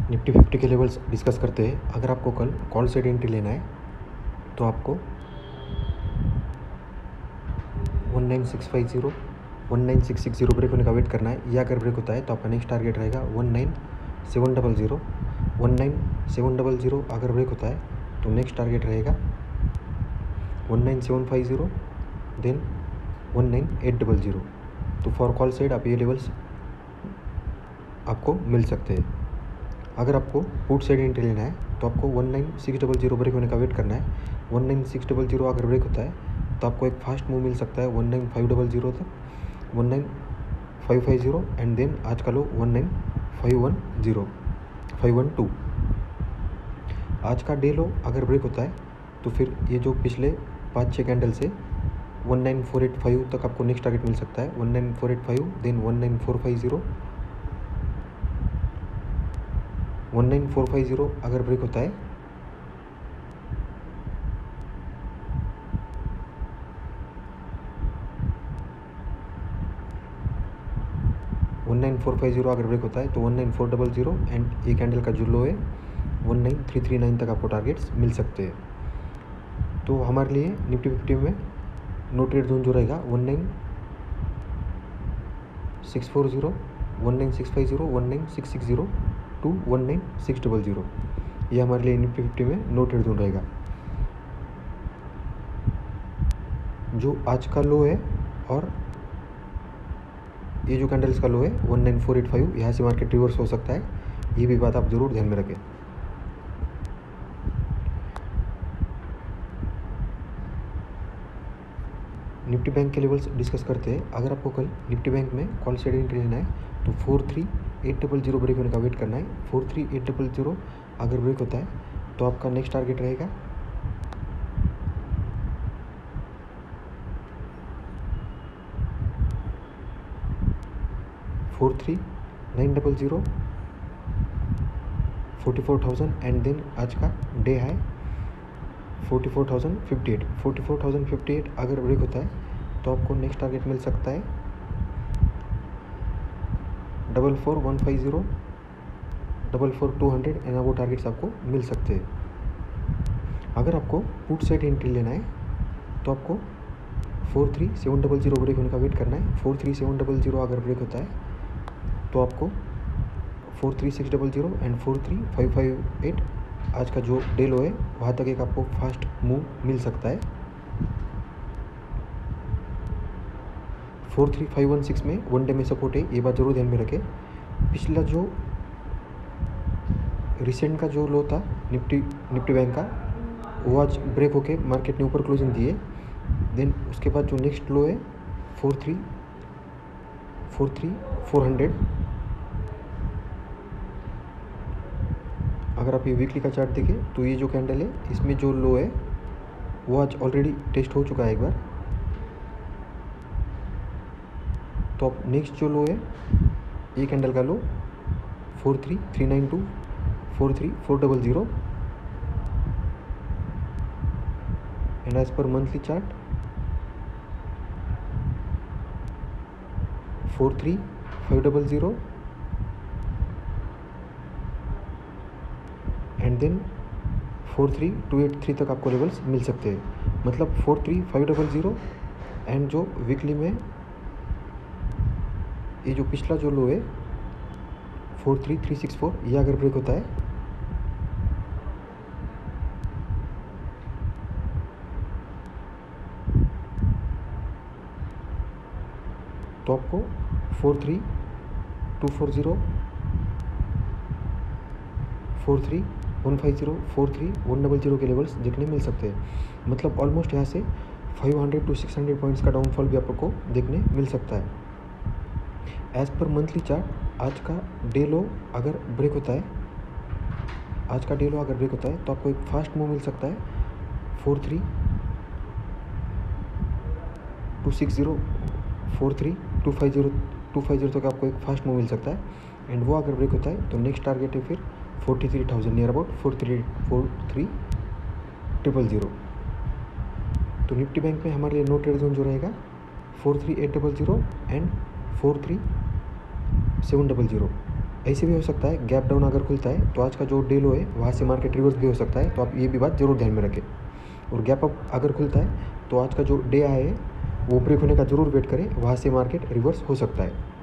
Nifty 50 के levels discuss करते हैं। अगर आपको कल कॉल साइड एंट्री लेना है तो आपको 19650 19660 ब्रेक होने का वेट करना है। या अगर ब्रेक होता है तो आपका नेक्स्ट टारगेट रहेगा 19700 19700। अगर ब्रेक होता है तो नेक्स्ट टारगेट रहेगा 19750 देन 19800। तो फॉर कॉल साइड आप ये लेवल्स आपको मिल सकते हैं। अगर आपको पुट साइड एंट्री लेना है तो आपको 19600 ब्रेक होने का वेट करना है। 19600 अगर ब्रेक होता है तो आपको एक फास्ट मूव मिल सकता है 19500 तक, 19550 एंड देन आज का लो 19512। आज का डे लो अगर ब्रेक होता है तो फिर ये जो पिछले 5-6 कैंडल से 19485 तक आपको नेक्स्ट टारगेट मिल सकता है 19485 देन 19450। 19450 अगर ब्रेक होता है 19450 अगर ब्रेक होता है तो 19400 एंड ये कैंडल का जो लो है 19339 तक आपको टारगेट्स मिल सकते हैं। तो हमारे लिए निफ्टी 50 में नो ट्रेड जोन जो रहेगा 19640 19650 19660 टू 19600, ये हमारे लिए निफ्टी 50 में नो ट्रेड जोन रहेगा। जो आज का लो है और ये जो कैंडल्स का लो है 19485, यहाँ से मार्केट रिवर्स हो सकता है, ये भी बात आप ज़रूर ध्यान में रखें। निफ्टी बैंक के लेवल्स डिस्कस करते हैं। अगर आपको कल निफ्टी बैंक में कॉल साइड एंट्री लेना है तो 43800 ब्रेक होने का वेट करना है। 43800 अगर ब्रेक होता है तो आपका नेक्स्ट टारगेट रहेगा 43900 44,000 एंड देन आज का डे हाई 44,058। 44,058 अगर ब्रेक होता है तो आपको नेक्स्ट टारगेट मिल सकता है 44150 44200 एंड वो टारगेट्स आपको मिल सकते हैं। अगर आपको पुट साइड एंट्री लेना है तो आपको 43700 ब्रेक होने का वेट करना है। 43700 अगर ब्रेक होता है तो आपको 43600 एंड 43558 आज का जो डे लो है वहाँ तक एक आपको फास्ट मूव मिल सकता है। 43516 में वन डे में सपोर्ट है, ये बात जरूर ध्यान में रखें। पिछला जो रिसेंट का जो लो था निफ्टी बैंक का वो आज ब्रेक होके मार्केट ने ऊपर क्लोजिंग दी है। देन उसके बाद जो नेक्स्ट लो है 43400। अगर आप ये वीकली का चार्ट देखें तो ये जो कैंडल है इसमें जो लो है वो आज ऑलरेडी टेस्ट हो चुका है एक बार। तो अब नेक्स्ट जो लो है ये कैंडल का लो 43392 43400 एंड एज पर मंथली चार्ट 43500 एंड देन 43283 तक आपको लेवल्स मिल सकते हैं। मतलब 43500 एंड जो वीकली में ये जो पिछला जो लो है 43364, ये अगर ब्रेक होता है तो आपको 43240 43150 43100 के लेवल्स देखने मिल सकते हैं। मतलब ऑलमोस्ट यहाँ से 500 to 600 पॉइंट्स का डाउनफॉल भी आपको देखने मिल सकता है। एज पर मंथली चार्ट आज का डे लो अगर ब्रेक होता है तो आपको एक फास्ट मूव मिल सकता है 43260 43250 तक आपको एक फास्ट मूव मिल सकता है एंड वो अगर ब्रेक होता है तो नेक्स्ट टारगेट है फिर 43,000 नियर अबाउट 43000। तो निफ्टी बैंक में हमारे लिए नो ट्रेड जोन जो रहेगा 43800 एंड 43700 ऐसे भी हो सकता है गैप डाउन अगर खुलता है तो आज का जो डे लो है वहाँ से मार्केट रिवर्स भी हो सकता है, तो आप ये भी बात ज़रूर ध्यान में रखें। और गैप अप अगर खुलता है तो आज का जो डे आए है वो ब्रेक होने का ज़रूर वेट करें, वहाँ से मार्केट रिवर्स हो सकता है।